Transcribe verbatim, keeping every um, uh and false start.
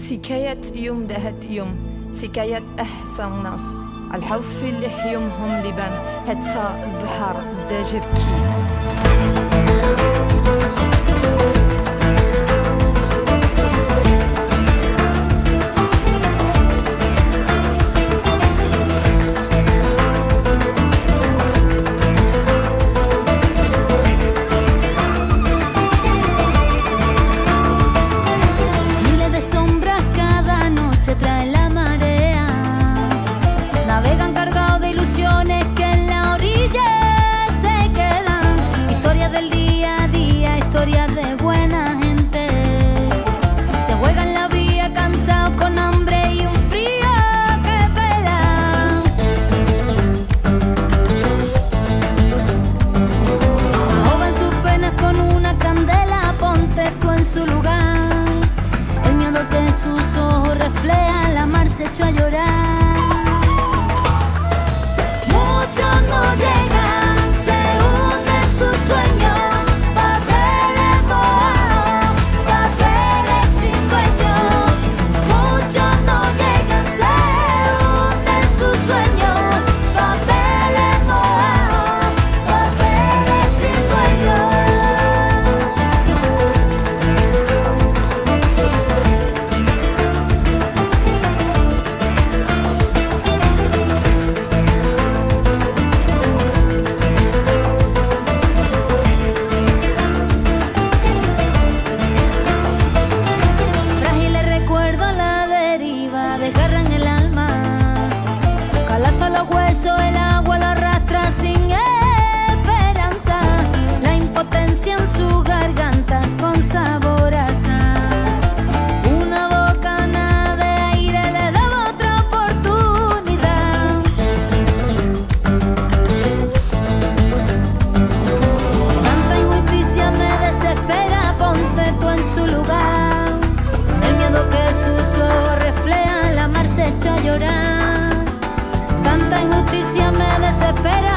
سكاية يوم دهت يوم سكاية أحسن ناس الحوف اللي يومهم لبان حتى البحر بدا جبكي. Trae la marea, navegan cargados de ilusiones que en la orilla se quedan. Historias del día a día, historias de buena gente. Se juegan la vía cansados con hambre y un frío que pela. Ahogan sus penas con una candela, ponte tú en su lugar. El miedo que en sus ojos refleja, la mar se echó a llorar. Muchos no llegan, se hunden sus sueños. Papeles mojados, papeles sin dueño. Muchos no llegan, se hunden sus sueños. Papeles mojados, papeles sin dueño. El agua lo arrastra sin esperanza, la impotencia en su garganta con sabor a sal. Una bocanada de aire le daba otra oportunidad. Tanta injusticia me desespera, ponte tú en su lugar. El miedo que sus ojos reflejan, la mar se echó a llorar. Tanta injusticia me desespera.